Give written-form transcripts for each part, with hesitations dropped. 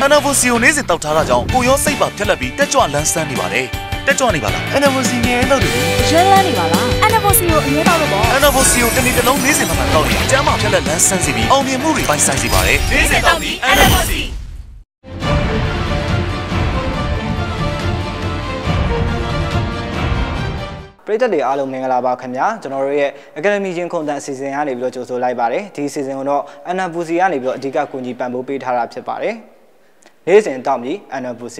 NFOC ကိုနေ့စဉ်တောက်ထားတာကြောင့်ကိုရောစိတ်ပါဖြက်လက်ပြီးတက်ကြွလန်းဆန်းနေပါတယ်တက်ကြွနေပါလား NFOC ငယ်တော့တယ်ရွှဲလန်းနေပါလား NFOC ကိုအမြဲတောက်လို့ပေါ့ NFOC ကိုတနေ့တစ်လုံးနေ့စဉ်မှတောက်ရင်ကျမ်းမာဖြက်လက်လန်းဆန်းစီပြီးအောင်မြင်မှုတွေပိုင်ဆိုင်စေပါတယ်နေ့စဉ်တောက်ပြီး NFOC ပရိသတ်တွေအားလုံးမင်္ဂလာပါခင်ဗျာကျွန်တော်တို့ရဲ့ Academy ရင်ခုန်တန်အစီအစဉ်ကနေပြီးတော့ကြိုဆိုလိုက်ပါတယ်ဒီအစီအစဉ်ကိုတော့ NFOC ကနေပြီးတော့အဓိကကူညီပံ့ပိုးပေးထားတာဖြစ်ပါတယ်နေ့စဉ်တောက်ပြီး NFOC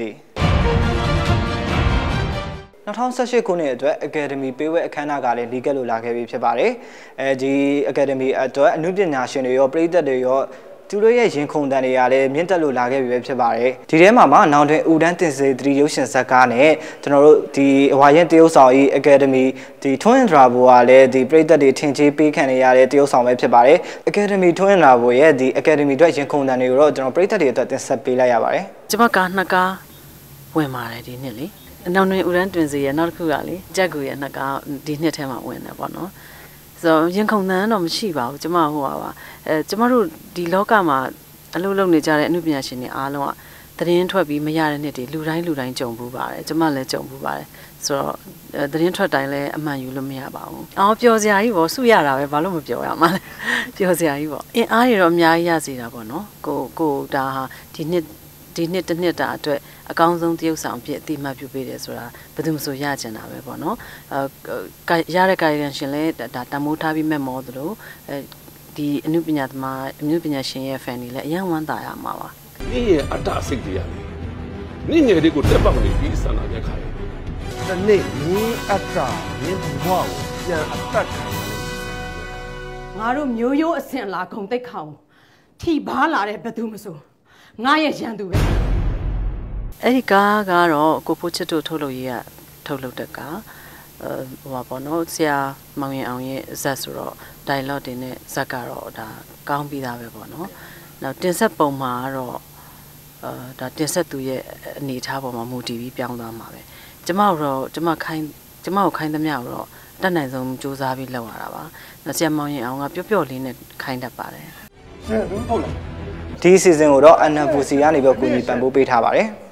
2018ခုနှစ်အတွက် Academy ပေးဝဲအခမ်းအနားကလည်းလီကက်လိုလာခဲ့ပြီးဖြစ်ပါတယ်ဒီ Academy အတွက်အမှုပညာရှင်တွေရောပရိသတ်တွေရောသူတို့ရဲ့ရင်ခုန်တန်တွေကလည်းမြင့်တက်လို့လာခဲ့ပြီပဲဖြစ်ပါတယ်ဒီထဲမှာနောင်တွင်ဦးတန်းတင်စေ3ရုပ်ရှင်ဇာတ်ကားနဲ့ကျွန်တော်တို့ဒီဝါရင်တရုတ်ဆောင်ကြီး Academy ဒီ Twin Bravo ကလည်းဒီပရိသတ်တွေထင်ကြီးပေးခံနေရတဲ့တရုတ်ဆောင်ပဲဖြစ်ပါတယ် Academy Twin Bravo ရဲ့ဒီ Academy အတွက်ရင်ခုန်တန်တွေကိုတော့ကျွန်တော်ပရိသတ်တွေအတွက်တင်ဆက်ပေးလိုက်ရပါတယ်ကျွန်မကနှစ်ကားဝင်ပါတယ်ဒီနှစ်လေနောင်တွင်ဦးတန်းတင်စေရဲ့နောက်တစ်ခုကလေကြက်ကူရဲ့နှစ်ကားဒီနှစ်ထဲမှာဝင်တယ်ပေါ့နော်ဆိုရင်ခုန်တန်းတော့မရှိပါဘူးကျမဟိုပါကျမတို့ဒီလောကမှာအလုပ်လုပ်နေကြတဲ့အမှုပညာရှင်တွေအားလုံးကသတင်းထွက်ပြီးမရတဲ့နှစ်တွေလူတိုင်းကြုံဘူးပါတယ်ကျမလည်းကြုံဘူးပါတယ်ဆိုတော့သတင်းထွက်တိုင်းလည်းအမှန်ယူလို့မရပါဘူးအော်ပျော်စရာကြီးပေါ့စုရတာပဲဘာလို့မပျော်ရမှာလဲပျော်စရာကြီးပေါ့အင်အားတွေတော့အများကြီးရစီတာပေါ့နော်ကိုဒါဟာဒီနှစ်တစ်နှစ်တာအတွက်အကောင်းဆုံးတရုပ်ဆောင်ဖြစ်အတိမတ်ပြုပေးတယ်ဆိုတာဘယ်သူမှဆိုရကျင်တာပဲပေါ့နော်ရတဲ့ကာယကံရှင်လဲဒါတမိုးထားပြီးမဲ့မောသလိုဒီအနုပညာသမားအနုပညာရှင်ရဲ့ fan တွေလည်းအယံဝမ်းသာရမှာပါ你也阿大စိတ်တရား你ငယ်လေးကိုတက်ပေါက်နေပြီးဆန္ဒပြခိုင်းဒီနေ့你阿大你ဘဝကိုပြန်အသက်ခံငါတို့မျိုးရိုးအစင်လာဂုံတိတ်ခေါင်ထိပါလာတဲ့ဘသူမဆိုငါရဲ့ရန်သူပဲအဲ့ဒီကားကတော့ကိုဖိုးချစ်တို့ထုတ်လုပ်ရေးကထုတ်လုပ်တဲ့ကားဟိုပါပေါ့နော်ဆရာမောင်ရင်အောင်ရဲ့ဇက်ဆိုတော့ dialogue တွေနဲ့ဇက်ကတော့ဒါကောင်းပြီးသားပဲပေါ့နော်နောက်တင်ဆက်ပုံမှာကတော့ဒါတင်ဆက်သူရဲ့အနေအထားပေါ်မှာမူတည်ပြီးပြောင်းသွားမှာပဲကျမကိုခိုင်းသမျှတော့တတ်နိုင်ဆုံးစူးစမ်းပြီးလုပ်ရတာပါဆရာမောင်ရင်အောင်ကပျော့လေးနဲ့ခိုင်းတတ်ပါတယ်ဟုတ်လားဒီ season ကိုတော့ NFOC ကနေပြီးကူညီပံ့ပိုးပေးထားပါတယ်